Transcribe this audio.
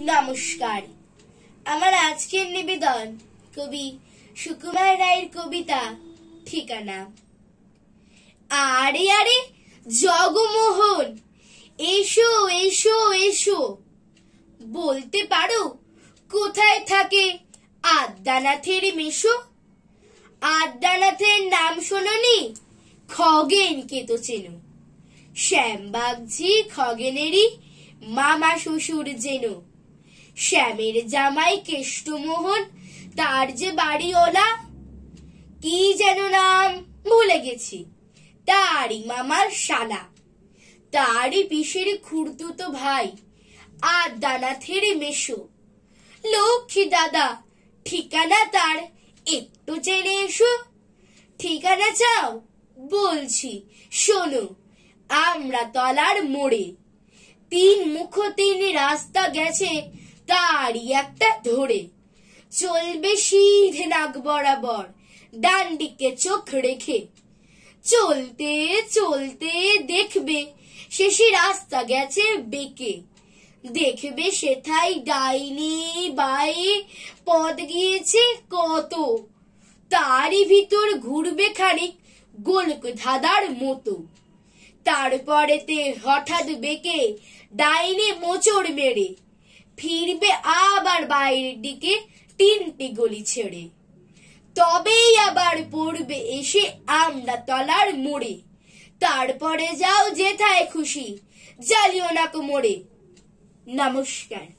নমস্কার। আমার আজকের নিবেদন কবি সুকুমার রায়ের কবিতা ঠিকানা। আরে আরে জগমোহন, এসো এসো এসো, বলতে পারো কোথায় থাকে আদ্যানাথের মেশো? আদ্যানাথের নাম শোনোনি? খগেনকে তো চেনো। শ্যামবাগজি খগেনেরই মামা শ্বশুর যেন। শ্যামের জামাই কেষ্টমোহন, তার যে বাড়িওলা, কি যেন নাম ভুলে গেছি, তারই মামার শালা। তারই পিসের খুড়তুতো ভাই আদ্যানাথের মেশো। লক্ষ্মী দাদা, ঠিকানা তার একটু জেনে এসো। ঠিকানা চাও? বলছি শোনো। আমরা তলার মোড়ে, তিন মুখ তিন রাস্তা গেছে তারই একটা ধরে। চলবে সিধে নাক বরাবর, ডান দিকে চোখ রেখে। চলতে চলতে দেখবে শেষে রাস্তা গেছে বেঁকে। দেখবে সেথায় ডাইনি বাই পথ গিয়েছে কত। তারই ভিতর ঘুরবে খানিক গোলক ধাঁধার মতো। তারপরেতে হঠাৎ বেঁকে ডাইনে মোচড় মেরে ফিরবে আবার বাইরের দিকে তিনটি গলি ছেড়ে। তবেই আবার পড়বে এসে আমরা তলার মোড়ে। তারপরে যাও যেথায় খুশি, জ্বালিও না মোড়ে। নমস্কার।